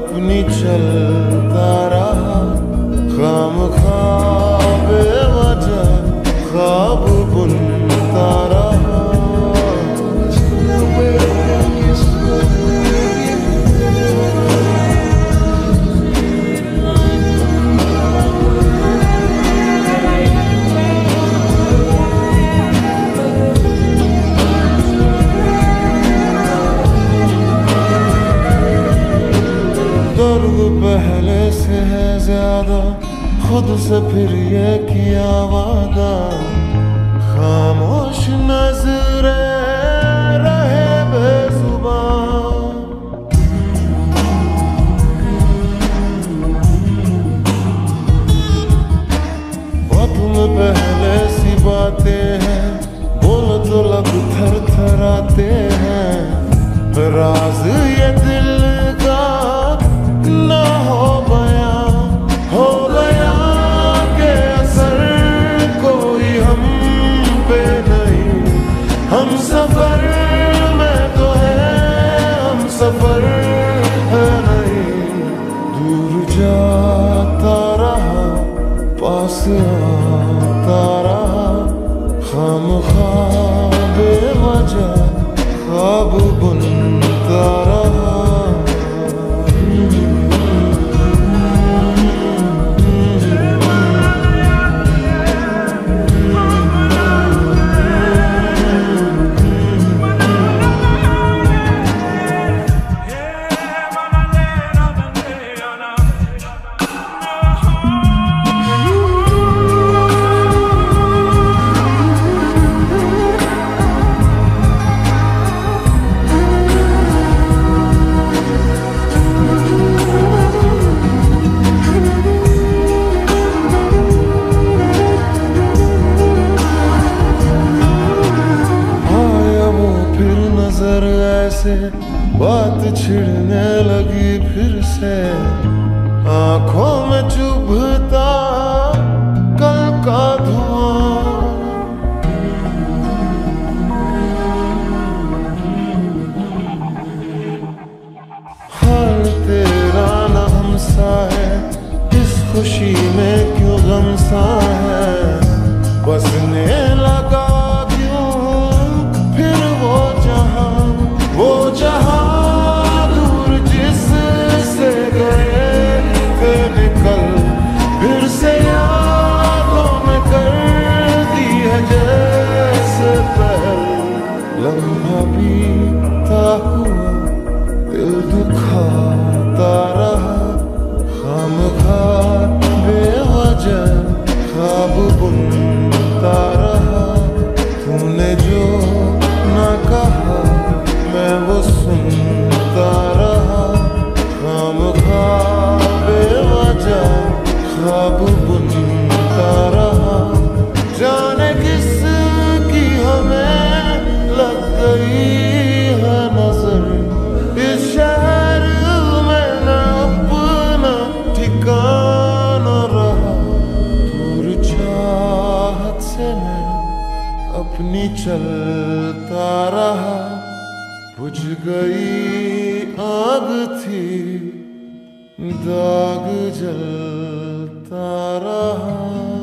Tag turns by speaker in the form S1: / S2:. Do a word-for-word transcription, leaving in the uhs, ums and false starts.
S1: अपनी चलता रहा, खामख्वाह बेवजह ख्वाब बुनता रहा। दर्द पहले से है ज्यादा, खुद से फिर ये किया वादा, खामोश नजरे रहे बेजुबान। वक्त में पहले सी बातें हैं, बोल तो लब थर थर आते हैं, राज ये दिल का ना हो गया, हो गया के असर कोई हम पे नहीं। हम सफर में तो है, हम सफर है नहीं। दूर जाता रहा, पास आता रहा, खामख्वाह बेवजह ख्वाब बुनता रहा। ऐसे बात छिड़ने लगी फिर से, आंखों में चुभता कल का धुआं। हाल तेरा न हमसा है, इस खुशी में क्यों गम सा है, बसने लगा वो जहां दूर जिससे गए थे निकल, फिर से यादों में कर दी है जैसे पहल। लम्हा बीता हुआ दिल दुखाता रहा, खामख्वाह बेवजह ख्वाब बुनता रहा। तूने जो ना कहा मैं वो सुनता रहा, खामख्वाह बेवजह ख्वाब बुनता रहा। जाने किसकी हमें लग गई है नजर, इस शहर में न अपना ठिकाना रहा। दूर चाहत से मैं अपनी चलता रहा, बुझ गई आग थी दाग जलता रहा।